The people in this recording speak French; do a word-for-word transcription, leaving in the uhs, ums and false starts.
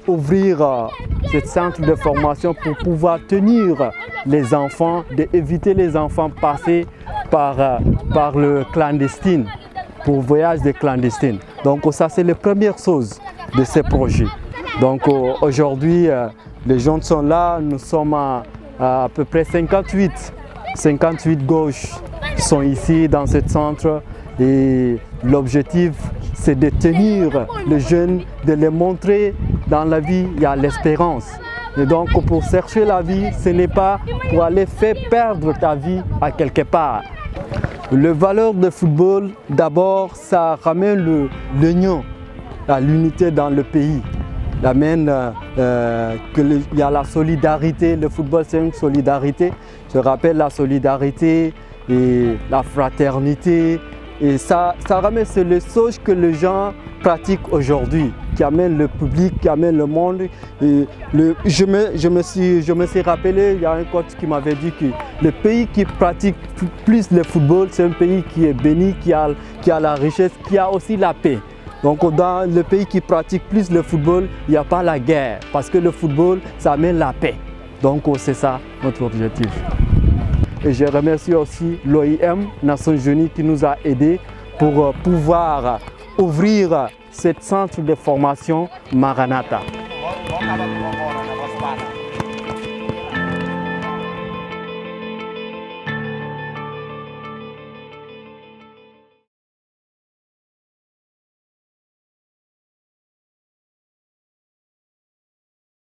ouvrir euh, ce centre de formation pour pouvoir tenir les enfants, d'éviter les enfants passer par, euh, par le clandestin, pour voyage de clandestine. Donc ça c'est la première chose de ce projet. Donc euh, aujourd'hui euh, les jeunes sont là, nous sommes à, à, à peu près cinquante-huit, cinquante-huit gauches sont ici dans ce centre et l'objectif c'est de tenir les jeunes, de les montrer dans la vie il y a l'espérance. Et donc pour chercher la vie, ce n'est pas pour aller faire perdre ta vie à quelque part. Le valeur du football, d'abord, ça ramène l'union, l'unité dans le pays. Ça amène euh, euh, qu'il y a la solidarité. Le football, c'est une solidarité. Je rappelle la solidarité et la fraternité. Et ça, ça ramène, c'est le choses que les gens pratiquent aujourd'hui, qui amène le public, qui amène le monde. Et le, je, me, je, me suis, je me suis rappelé, il y a un coach qui m'avait dit que le pays qui pratique plus le football, c'est un pays qui est béni, qui a, qui a la richesse, qui a aussi la paix. Donc dans le pays qui pratique plus le football, il n'y a pas la guerre, parce que le football, ça amène la paix. Donc c'est ça notre objectif. Et je remercie aussi l'O I M, Nations Unies, qui nous a aidés pour pouvoir ouvrir ce centre de formation Maranatha.